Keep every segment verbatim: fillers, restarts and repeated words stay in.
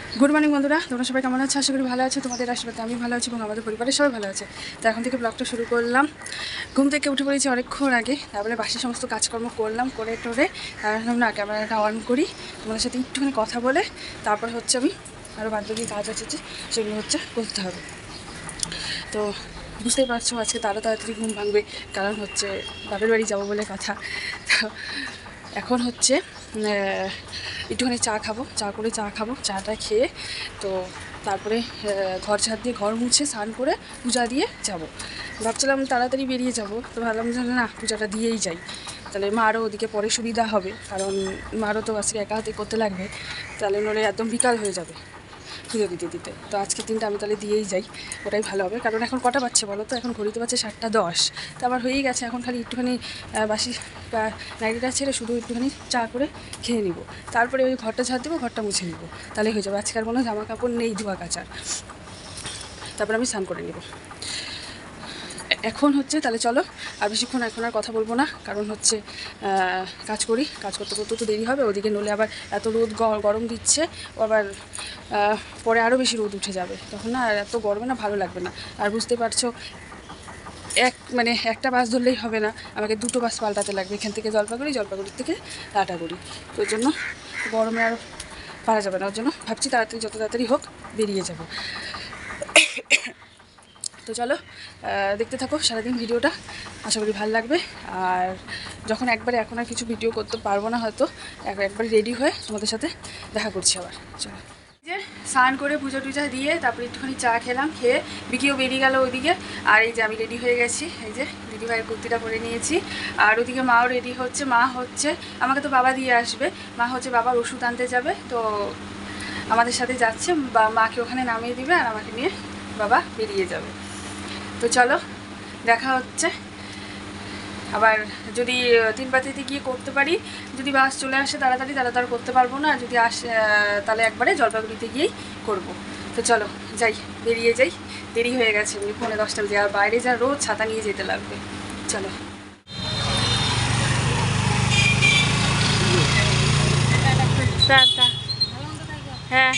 Good morning বন্ধুরা, তোমরা সবাই কেমন আছো? আশা করি ভালো আছো। তোমাদের আশীর্বাদে আমি ভালো আছি এবং আমাদের পরিবারের সবাই ভালো আছে। তো এখন থেকে ব্লগটা শুরু করলাম। ঘুম থেকে উঠে পড়েছি অনেকক্ষণ আগে, তারপরে বাসি সমস্ত কাজকর্ম করলাম, করে টোরে তারপর না ক্যামেরাটা অন করি, তোমাদের সাথে একটুখানি কথা বলে তারপর হচ্ছে আমি আরও বাদ বাকি কাজ আছে সেগুলো হচ্ছে করতে হবে। তো বুঝতেই পারছো আজকে তারা তাড়াতাড়ি ঘুম ভাঙবে, কারণ হচ্ছে বাপের বাড়ি যাবো বলে কথা। তো এখন হচ্ছে একটুখানি চা খাবো, চা করে চা খাবো, চাটা খেয়ে তো তারপরে ঘর ঝাড় দিয়ে ঘর মুছে স্নান করে পূজা দিয়ে যাব। ভাবছিলাম তাড়াতাড়ি বেরিয়ে যাব, তো ভাবলাম যে না পূজাটা দিয়েই যাই, তাহলে মারও ওদিকে পরে সুবিধা হবে, কারণ মারও তো আজকে একা হাতে করতে লাগবে, তাহলে নইলে একদম বিকাল হয়ে যাবে পুজো দিতে দিতে। তো আজকের দিনটা আমি তাহলে দিয়েই যাই, ওটাই ভালো হবে। কারণ এখন কটা বাজছে বলো তো? এখন ঘড়িতে পাচ্ছে সাতটা দশ, তো আমার হয়েই গেছে। এখন খালি একটুখানি বাসি নাইটিটা ছেড়ে শুধু একটুখানি চা করে খেয়ে নিব, তারপরে ওই ঘরটা ঝাড় দেবো, ঘরটা মুছে নিব, তাহলেই হয়ে যাবে। আজকের কোনো জামা কাপড় নেই ধোয়া কাচার, তারপরে আমি স্নান করে নেব। এখন হচ্ছে তাহলে চলো আর বেশিক্ষণ এখন আর কথা বলবো না, কারণ হচ্ছে কাজ করি, কাজ করতে করতে তো দেরি হবে। ওদিকে নলে আবার এত রোদ গরম দিচ্ছে, আবার পরে আরও বেশি রোদ উঠে যাবে, তখন না আর এত গরমে না ভালো লাগবে না। আর বুঝতে পারছো এক মানে একটা বাস ধরলেই হবে না, আমাকে দুটো বাস পাল্টাতে লাগবে, এখান থেকে জলপাইগুড়ি, জলপাইগুড়ির থেকে লাটাগুড়ি। তো ওই জন্য গরমে আর পারা যাবে না, ওর জন্য ভাবছি তাড়াতাড়ি যত তাড়াতাড়ি হোক বেরিয়ে যাব। তো চলো দেখতে থাকো সারাদিন ভিডিওটা, আশা করি ভালো লাগবে। আর যখন একবারে এখন আর কিছু ভিডিও করতে পারবো না হয়তো, একবারে রেডি হয়ে তোমাদের সাথে দেখা করছি আবার। চলো, যে স্নান করে পুজো টুজা দিয়ে তারপরে একটুখানি চা খেলাম, খেয়ে বিকিও বেরিয়ে গেল ওইদিকে। আর এই যে আমি রেডি হয়ে গেছি, এই যে দিদিভাইয়ের কুর্তিটা পরে নিয়েছি। আর ওদিকে মাও রেডি হচ্ছে, মা হচ্ছে আমাকে তো বাবা দিয়ে আসবে, মা হচ্ছে বাবার ওষুধ আনতে যাবে, তো আমাদের সাথে যাচ্ছে, বা মাকে ওখানে নামিয়ে দিবে আর আমাকে নিয়ে বাবা বেরিয়ে যাবে। তো চলো দেখা হচ্ছে। আবার যদি তিন বাতিতে গিয়ে করতে পারি, যদি বাস চলে আসে তাড়াতাড়ি, তাহলে তার করতে পারবো না, যদি আসে তাহলে একবারে জলপাইগুড়িতে গিয়েই করবো। তো চলো যাই, বেরিয়ে যাই, দেরি হয়ে গেছে, এমনি পৌনে দশটা বেজে, আর বাইরে যা রোদ ছাতা নিয়ে যেতে লাগবে। চলো, হ্যাঁ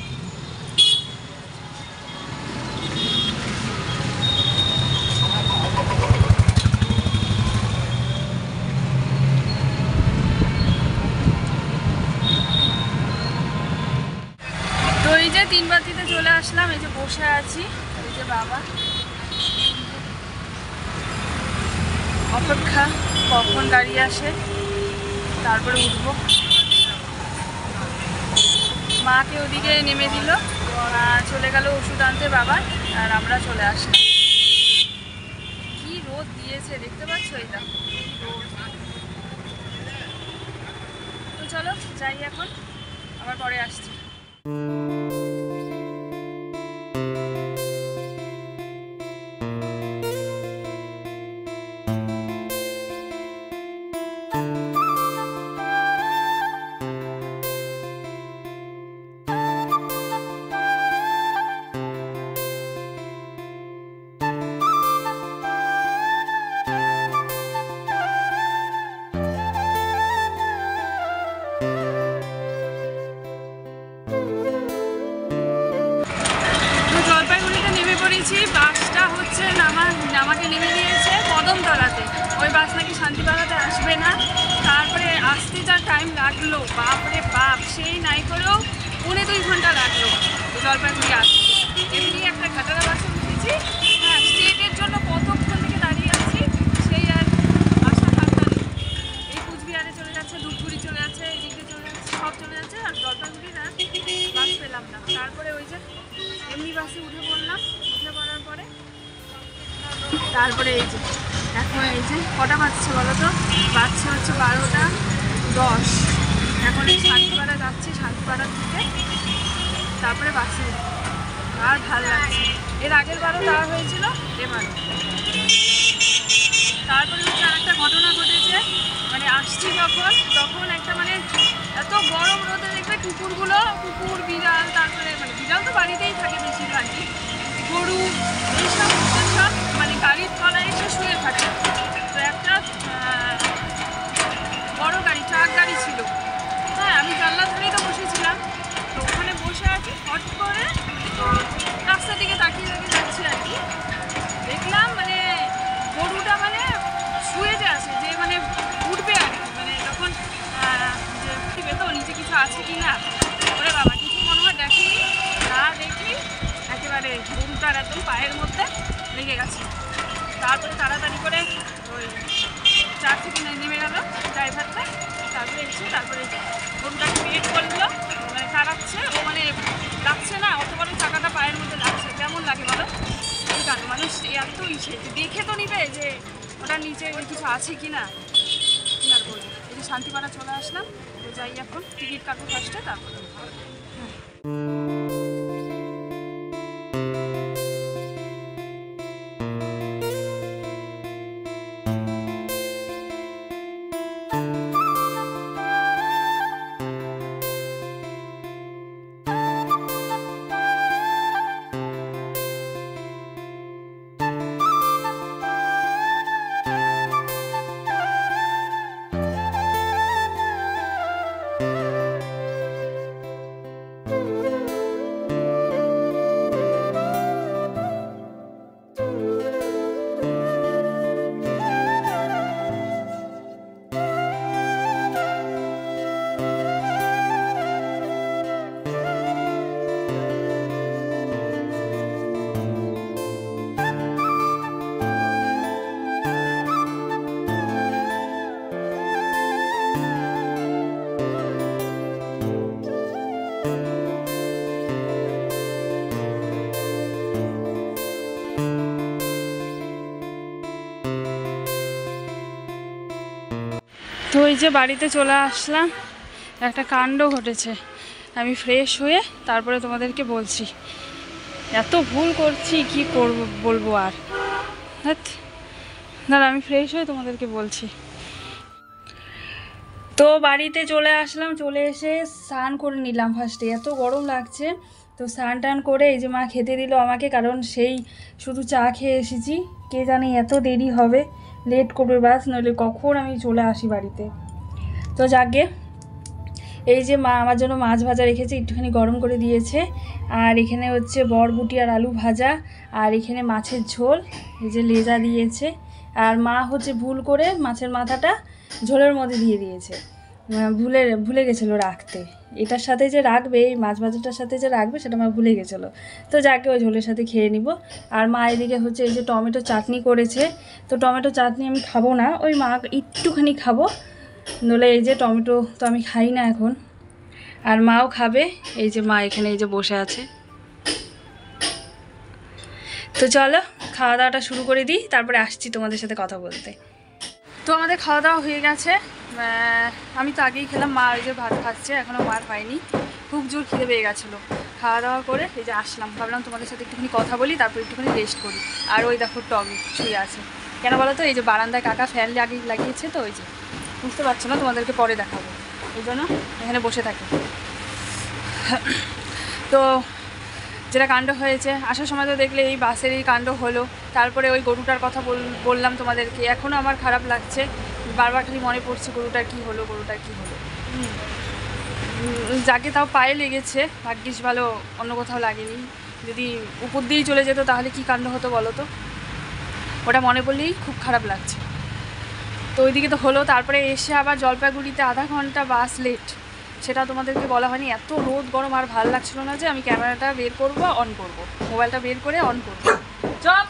তিন বাতিতে চলে আসলাম, এই যে বসে আছি, এই যে বাবা অপেক্ষা কখন গাড়ি আসে তারপরে উঠবো। মাকে ওদিকে নেমে দিল, চলে গেল ওষুধ আনতে বাবা, আর আমরা চলে আসলাম। কি রোদ দিয়েছে দেখতে পাচ্ছ, এটা তো চলো যাই এখন, আবার পরে আসছি। বাসটা হচ্ছে নামা আমাকে নেমে দিয়েছে কদমতলাতে, ওই বাস নাকি শান্তিবাগাতে আসবে না। তারপরে আসতে যা টাইম লাগলো, বাপরে বাপ, সেই নাই করেও পৌনে দুই ঘন্টা লাগলো জলপাইগুড়ি আসতে। এমনি একটা ঘাটারা বাসে উঠেছি, হ্যাঁ স্টেটের জন্য কতক্ষণ থেকে দাঁড়িয়ে আছি, সেই আর আশা থাকতে নেই। এই কুচবিহারে চলে যাচ্ছে, ধূপগুড়ি চলে যাচ্ছে, এদিকে চলে যাচ্ছে, সব চলে যাচ্ছে, আর জলপাইগুড়ির আর বাস পেলাম না। তারপরে ওই যে এমনি বাসে উঠে পড়লাম, উঠে পড়ার পরে তারপরে এই যে এখন এই যে কটা বাজছে বলো তো? বাজছে হচ্ছে বারোটা দশ। এখন এই শান্তিপাড়া যাচ্ছি, শান্তিপাড়া থেকে তারপরে বাসে আর ভালো লাগছে। এর আগের বারও দেওয়া হয়েছিল, এবারও। তারপরে হচ্ছে আর একটা ঘটনা ঘটেছে, মানে আসছি যখন, তখন একটা মানে এত গরম রোদে দেখবে কুকুরগুলো, কুকুর বিড়াল, তারপরে মানে বিড়াল তো বাড়িতেই থাকে বেশিরভাগই, গরু এইসব সব মানে গাড়ির তলায় এসে শুয়ে থাকে। তো একটা বড় গাড়ি, ট্রাক গাড়ি ছিল, হ্যাঁ আমি জানলা ধরেই তো বসেছিলাম, তো ওখানে বসে আছি। হট করে রাস্তার দিকে তাকিয়ে তাকিয়ে যাচ্ছি আর কি, দেখলাম মানে গরুটা মানে শুয়ে যে আছে যে মানে উঠবে আর কি, মানে যখন যে উঠবে তো নিচে কিছু আছে কি না, ওরে বাবা কিছু মনে হয় দেখিনি, না দেখি একেবারে গরুটার একদম পায়ের মধ্যে লেগে গেছে। তারপরে তাড়াতাড়ি করে ওই চার থেকে নেমে গেল ড্রাইভারটা, তারপরে এসে তারপরে গরুটাকে বের করলো, মানে তাড়াচ্ছে ও, মানে লাগছে না, অত বড় চাকাটা পায়ের মধ্যে লাগছে, কেমন লাগে বলো? এই কারণ মানুষ এত ইসে দেখে তো নিবে যে ওটার নিচে কিছু আছে কি না, কি আর বলবো। এই যে শান্তিপাড়া চলে আসলাম, তো যাই এখন টিকিট কাটবো ফার্স্টে, তারপরে তো এই যে বাড়িতে চলে আসলাম, একটা কাণ্ড ঘটেছে। আমি ফ্রেশ হয়ে তারপরে তোমাদেরকে বলছি, এত ভুল করছি কি করব বলবো আর, দাঁড়া আমি ফ্রেশ হয়ে তোমাদেরকে বলছি। তো বাড়িতে চলে আসলাম, চলে এসে স্নান করে নিলাম ফার্স্টে, এত গরম লাগছে। তো স্নান টান করে এই যে মা খেতে দিল আমাকে, কারণ সেই শুধু চা খেয়ে এসেছি, কে জানি এত দেরি হবে, লেট করবে বাস, নইলে কখন আমি চলে আসি বাড়িতে। তো যাকে এই যে মা আমার জন্য মাছ ভাজা রেখেছে, একটুখানি গরম করে দিয়েছে, আর এখানে হচ্ছে বরবুটি আর আলু ভাজা, আর এখানে মাছের ঝোল, এই যে লেজা দিয়েছে, আর মা হচ্ছে ভুল করে মাছের মাথাটা ঝোলের মধ্যে দিয়ে দিয়েছে, ভুলে ভুলে গেছিলো রাখতে, এটার সাথে যে রাখবে এই মাছ ভাজাটার সাথে যে রাখবে সেটা মা ভুলে গেছিলো। তো যাকে ওই ঝোলের সাথে খেয়ে নিব। আর মা এদিকে হচ্ছে এই যে টমেটো চাটনি করেছে, তো টমেটো চাটনি আমি খাবো না, ওই মা একটুখানি খাবো, নইলে এই যে টমেটো তো আমি খাই না এখন, আর মাও খাবে। এই যে মা এখানে এই যে বসে আছে। তো চলো খাওয়া দাওয়াটা শুরু করে দিই, তারপরে আসছি তোমাদের সাথে কথা বলতে। তো আমাদের খাওয়া দাওয়া হয়ে গেছে, আমি তো আগেই খেলাম, মা ওই যে ভাত খাচ্ছে, এখনও মার হয়নি, খুব জোর খিদে পেয়ে গেছিলো। খাওয়া দাওয়া করে এই যে আসলাম, ভাবলাম তোমাদের সাথে একটুখানি কথা বলি, তারপর একটুখানি রেস্ট করি। আর ওই দেখো টমি শুয়ে আছে, কেন বলো তো, এই যে বারান্দায় কাকা ফ্যান লাগিয়ে লাগিয়েছে, তো ওই যে বুঝতে পারছো না, তোমাদেরকে পরে দেখাবো, এই জন্য এখানে বসে থাকে। তো যেটা কাণ্ড হয়েছে, আসার সময় তো দেখলে এই বাসের এই কাণ্ড হলো, তারপরে ওই গরুটার কথা বললাম তোমাদেরকে, এখনও আমার খারাপ লাগছে, বারবার খালি মনে পড়ছে গরুটার কী হলো, গরুটার কী হলো। যাকে তাও পায়ে লেগেছে, ভাগ্যিস ভালো অন্য কোথাও লাগেনি, যদি উপর দিয়েই চলে যেত তাহলে কি কাণ্ড হতো বলো তো, ওটা মনে পড়লেই খুব খারাপ লাগছে। তো ওইদিকে তো হলো, তারপরে এসে আবার জলপাইগুড়িতে আধা ঘন্টা বাস লেট, সেটা তোমাদেরকে বলা হয়নি, এত রোদ গরম আর ভালো লাগছিলো না যে আমি ক্যামেরাটা বের করব অন করব, মোবাইলটা বের করে অন করব চপ।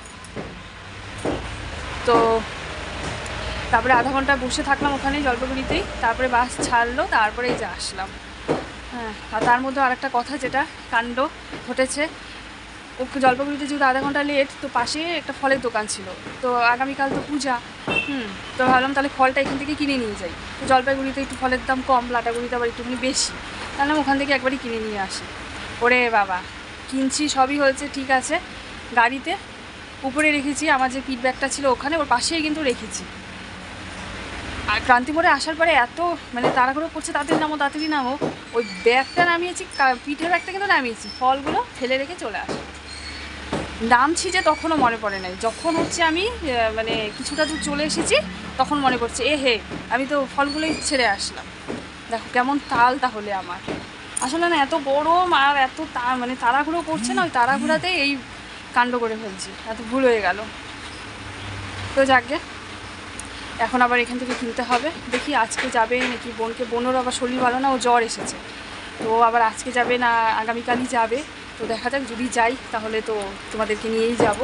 তো তারপরে আধা ঘন্টা বসে থাকলাম ওখানে জলপাইগুড়িতেই, তারপরে বাস ছাড়লো, তারপরে এই যে আসলাম। হ্যাঁ, আর তার মধ্যে আরেকটা কথা যেটা কাণ্ড ঘটেছে, ও জলপাইগুড়িতে যেহেতু আধা ঘন্টা লেট, তো পাশে একটা ফলের দোকান ছিল, তো আগামীকাল তো পূজা, হুম তো ভাবলাম তাহলে ফলটা এখান থেকে কিনে নিয়ে যাই, তো জলপাইগুড়িতে একটু ফলের দাম কম, লাটাগুড়িতে আবার একটুখানি বেশি, তাহলে ওখান থেকে একবারই কিনে নিয়ে আসি। ওরে বাবা, কিনছি সবই হয়েছে ঠিক আছে, গাড়িতে উপরে রেখেছি, আমার যে পিট ব্যাগটা ছিল ওখানে, ওর পাশেই কিন্তু রেখেছি। আর ক্রান্তিপুরে আসার পরে এত মানে তাড়াহুড়ো করছে, তাড়াতাড়ি নামো তাড়াতাড়ি নামো, ওই ব্যাগটা নামিয়েছি, পিঠের ব্যাগটা কিন্তু নামিয়েছি, ফলগুলো ফেলে রেখে চলে আসি। নামছি যে তখনও মনে পড়ে নাই, যখন হচ্ছে আমি মানে কিছুটা দূর চলে এসেছি তখন মনে পড়ছে, এ হে আমি তো ফলগুলোই ছেড়ে আসলাম। দেখো কেমন তাল তাহলে আমার, আসলে না এত গরম আর এত তা মানে তাড়াহুড়ো করছে না, ওই তাড়াহুড়াতে এই কাণ্ড করে ফেলছি, এত ভুল হয়ে গেল। তো যাকে এখন আবার এখান থেকে কিনতে হবে, দেখি আজকে যাবে নাকি বোনকে, বোনের আবার শরীর ভালো না, ও জ্বর এসেছে, তো আবার আজকে যাবে না আগামীকালই যাবে। তো দেখা যাক, যদি যাই তাহলে তো তোমাদেরকে নিয়েই যাব।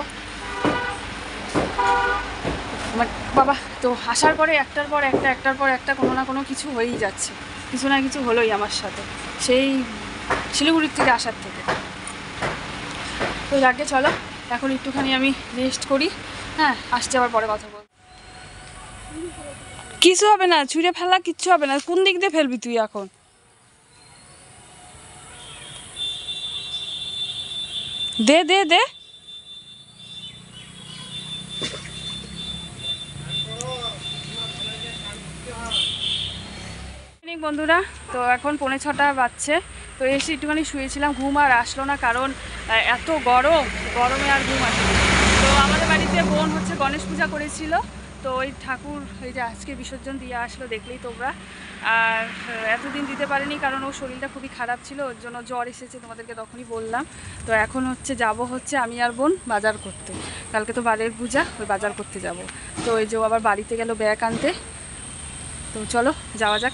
আমার বাবা তো আসার পরে একটার পর একটা একটার পর একটা কোনো না কোনো কিছু হয়েই যাচ্ছে, কিছু না কিছু হলোই আমার সাথে সেই শিলিগুড়ির থেকে আসার থেকে। তো যাকে চলো এখন একটুখানি আমি রেস্ট করি, হ্যাঁ আসছে আবার পরে কথা বল। কিছু হবে না, ছুঁড়ে ফেলা কিচ্ছু হবে না। কোন দিক দিয়ে ফেলবি তুই এখন? দে দে দে। বন্ধুরা, তো এখন পৌনে ছটা বাজছে, তো এসে একটুখানি শুয়েছিলাম, ঘুম আর আসলো না, কারণ এত গরম, গরমে আর ঘুম আসে। তো আমাদের বাড়িতে বোন হচ্ছে গণেশ পূজা করেছিল, তো ওই ঠাকুর এই যে আজকে বিসর্জন দিয়ে আসলো, দেখলেই তোমরা। আর এতদিন দিতে পারেনি কারণ ওর শরীরটা খুবই খারাপ ছিল, ওর জন্য জ্বর এসেছে, তোমাদেরকে তখনই বললাম। তো এখন হচ্ছে যাব হচ্ছে আমি আর বোন বাজার করতে, কালকে তো বারের পূজা, ওই বাজার করতে যাব। তো ওই যে আবার বাড়িতে গেল ব্যাগ আনতে, তো চলো যাওয়া যাক।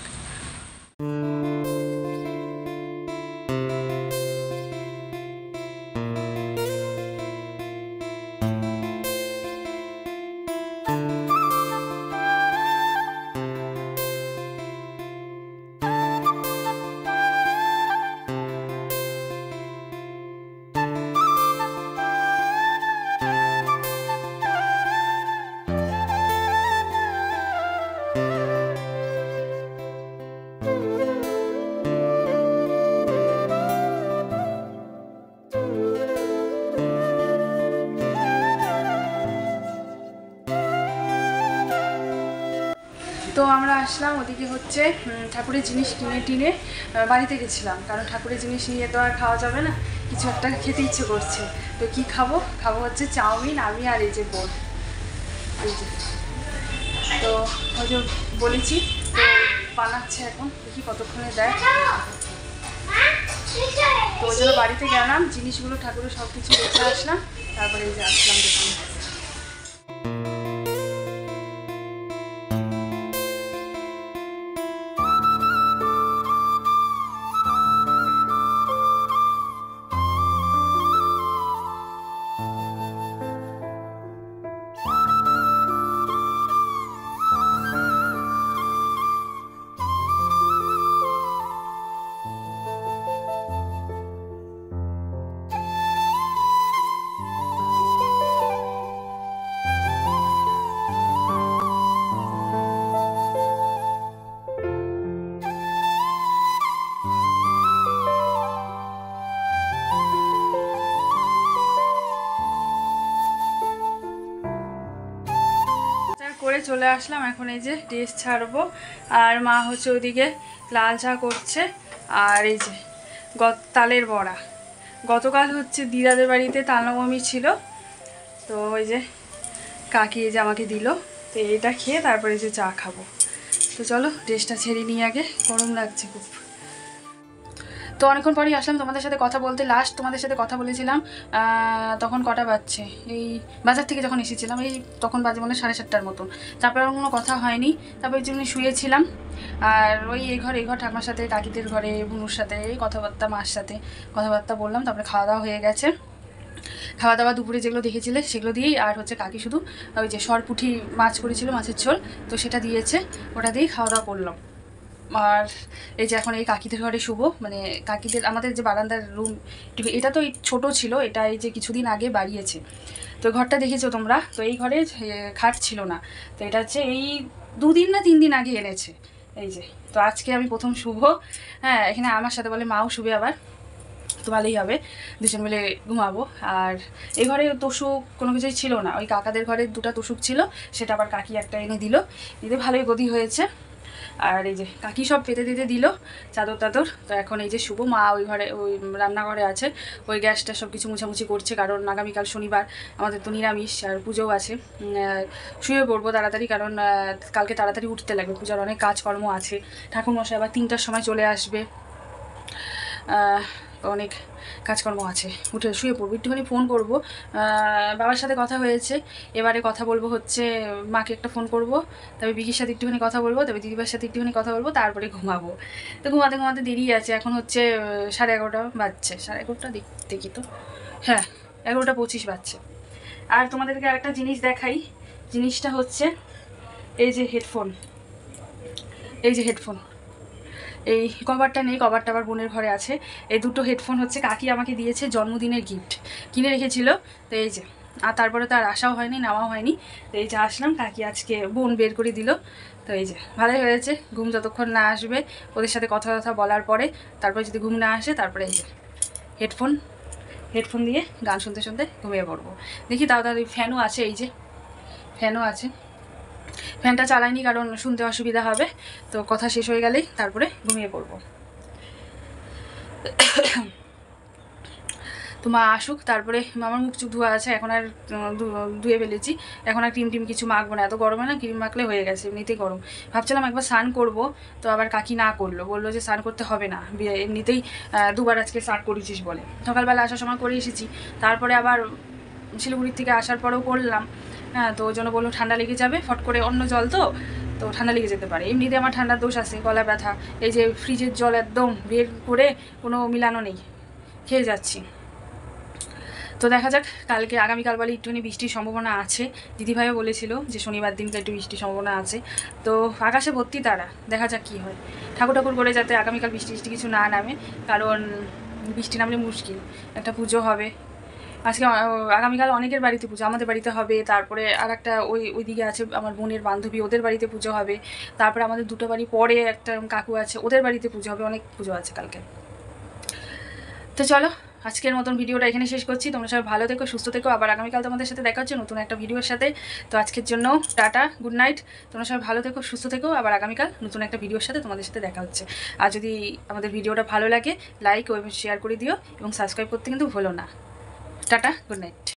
তো আমরা আসলাম ওদিকে হচ্ছে ঠাকুরের জিনিস কিনে টিনে বাড়িতে গেছিলাম, কারণ ঠাকুরের জিনিস নিয়ে তো আর খাওয়া যাবে না, কিছু একটা খেতে ইচ্ছে করছে। তো কি খাবো, খাবো হচ্ছে চাউমিন, আমি আর এই যে বোন, এই যে। তো ওই যে বলেছি, তো বানাচ্ছে এখন, দেখি কতক্ষণে দেয়। তো ওই জন্য বাড়িতে গেলাম, জিনিসগুলো ঠাকুরের সব কিছু রেখে আসলাম, তারপরে এই যে আসলাম দোকানে। করে চলে আসলাম, এখন এই যে ড্রেস ছাড়বো, আর মা হচ্ছে ওদিকে লাল চা করছে, আর এই যে তালের বড়া। গতকাল হচ্ছে দিদাদের বাড়িতে তালনবমী ছিল, তো ওই যে কাকি এই যে আমাকে দিল, তো এটা খেয়ে তারপরে যে চা খাবো। তো চলো ড্রেসটা ছেড়ে নিয়ে, আগে গরম লাগছে খুব। তো অনেকক্ষণ পরেই আসলাম তোমাদের সাথে কথা বলতে, লাস্ট তোমাদের সাথে কথা বলেছিলাম তখন কটা বাজছে, এই বাজার থেকে যখন এসেছিলাম, এই তখন বাজে মনে সাড়ে সাতটার মতন। তারপরে আর কোনো কথা হয়নি, তারপর এই জন্য শুয়েছিলাম। আর ওই এই ঘর এই ঘর ঠাকুমার সাথে, কাকিদের ঘরে, বুনুর সাথে এই কথাবার্তা, মার সাথে কথাবার্তা বললাম। তারপরে খাওয়া দাওয়া হয়ে গেছে, খাওয়া দাওয়া দুপুরে যেগুলো দেখেছিলে সেগুলো দিয়েই, আর হচ্ছে কাকি শুধু ওই যে সরপুঁটি মাছ করেছিল, মাছের ঝোল, তো সেটা দিয়েছে, ওটা দিয়েই খাওয়া দাওয়া করলাম। আর এই যে এখন এই কাকিদের ঘরে শুভ, মানে কাকিদের আমাদের যে বারান্দার রুম, এটা তো ছোটো ছিল, এটা এই যে কিছুদিন আগে বাড়িয়েছে, তো ঘরটা দেখেছো তোমরা। তো এই ঘরে খাট ছিল না, তো এটা হচ্ছে এই দুদিন না তিন দিন আগে এনেছে, এই যে। তো আজকে আমি প্রথম শুভ, হ্যাঁ এখানে আমার সাথে বলে মাও শুবে আবার, তো ভালোই হবে, দুজন মিলে ঘুমাবো। আর এই ঘরে তোষক কোনো কিছুই ছিল না, ওই কাকাদের ঘরে দুটো তোষক ছিল, সেটা আবার কাকি একটা এনে দিল, এতে ভালোই গদি হয়েছে। আর এই যে কাকি সব পেতে দিতে দিল চাদর টাদর। তো এখন এই যে শুভ, মা ওই ঘরে ওই রান্নাঘরে আছে, ওই গ্যাসটা সব কিছু মুছামুছি করছে, কারণ আগামীকাল শনিবার আমাদের তো নিরামিষ আর পুজোও আছে। শুয়ে পড়বো তাড়াতাড়ি, কারণ কালকে তাড়াতাড়ি উঠতে লাগবে, পূজার অনেক কাজকর্ম আছে। ঠাকুরমশাই আবার তিনটার সময় চলে আসবে, অনেক কাজকর্ম আছে। উঠে শুয়ে পড়বো, একটুখানি ফোন করবো, বাবার সাথে কথা হয়েছে, এবারে কথা বলবো হচ্ছে মাকে একটা ফোন করব, তবে বিকির সাথে একটুখানি কথা বলবো, তবে দিদিভাইয়ের সাথে একটুখানি কথা বলবো, তারপরে ঘুমাবো। তো ঘুমাতে ঘুমাতে দেরি আছে, এখন হচ্ছে সাড়ে এগারোটা বাজছে, সাড়ে এগারোটা দেখি তো, হ্যাঁ এগারোটা পঁচিশ বাজছে। আর তোমাদেরকে আরেকটা জিনিস দেখাই, জিনিসটা হচ্ছে এই যে হেডফোন, এই যে হেডফোন, এই কভারটা নেই, কভারটা আবার বোনের ঘরে আছে। এই দুটো হেডফোন হচ্ছে কাকি আমাকে দিয়েছে জন্মদিনের গিফট, কিনে রেখেছিল। তো এই যে, আর তারপরে তো আর আসাও হয়নি, নেওয়াও হয়নি। তো এই যে আসলাম, কাকি আজকে বোন বের করে দিল। তো এই যে ভালোই হয়েছে, ঘুম যতক্ষণ না আসবে ওদের সাথে কথা কথা বলার পরে, তারপরে যদি ঘুম না আসে তারপরে এই যে হেডফোন, হেডফোন দিয়ে গান শুনতে শুনতে ঘুমিয়ে পড়বো। দেখি তাও তাহলে ফ্যানও আছে, এই যে ফ্যানও আছে, ফ্যানটা চালাইনি কারণ শুনতে অসুবিধা হবে। তো কথা শেষ হয়ে গেলেই তারপরে ঘুমিয়ে পড়বো। তো মা আসুক, তারপরে আমার মুখ চুখ ধোয়া আছে, এখন আর ধুয়ে ফেলেছি, এখন আর ক্রিম টিম কিছু মাখবো না, এত গরমে না ক্রিম মাখলে হয়ে গেছে, এমনিতেই গরম। ভাবছিলাম একবার স্নান করবো, তো আবার কাকি না করলো, বললো যে স্নান করতে হবে না, এমনিতেই দুবার আজকে স্নান করেছিস বলে। সকালবেলা আসার সময় করে এসেছি, তারপরে আবার শিলিগুড়ির থেকে আসার পরেও করলাম। হ্যাঁ, তো ওই জন্য বললো ঠান্ডা লেগে যাবে, ফট করে অন্য জল তো তো ঠান্ডা লেগে যেতে পারে। এমনিতে আমার ঠান্ডার দোষ আছে, গলা ব্যথা, এই যে ফ্রিজের জল একদম বের করে কোনো মিলানো নেই, খেয়ে যাচ্ছি। তো দেখা যাক, কালকে আগামীকাল বলে একটুখানি বৃষ্টির সম্ভাবনা আছে, দিদিভাইও বলেছিল যে শনিবার দিনকে একটু বৃষ্টির সম্ভাবনা আছে। তো আকাশে ভর্তি তারা, দেখা যাক কী হয়। ঠাকুর ঠাকুর করে যাতে আগামীকাল বৃষ্টি বৃষ্টি কিছু না নামে, কারণ বৃষ্টি নামলে মুশকিল। একটা পুজো হবে আজকে, আগামীকাল অনেকের বাড়িতে পুজো, আমাদের বাড়িতে হবে, তারপরে আর একটা ওই ওইদিকে আছে আমার বোনের বান্ধবী, ওদের বাড়িতে পুজো হবে, তারপরে আমাদের দুটো বাড়ি পরে একটা কাকু আছে, ওদের বাড়িতে পুজো হবে, অনেক পুজো আছে কালকে। তো চলো, আজকের মতন ভিডিওটা এখানে শেষ করছি। তোমরা সবাই ভালো থেকো, সুস্থ থেকো, আবার আগামীকাল তোমাদের সাথে দেখা হচ্ছে নতুন একটা ভিডিওর সাথে। তো আজকের জন্য টাটা, গুড নাইট। তোমরা সবাই ভালো থেকো, সুস্থ থেকো, আবার আগামীকাল নতুন একটা ভিডিওর সাথে তোমাদের সাথে দেখা হচ্ছে। আর যদি আমাদের ভিডিওটা ভালো লাগে লাইক ও শেয়ার করে দিও, এবং সাবস্ক্রাইব করতে কিন্তু ভুলো না। Tata, good night.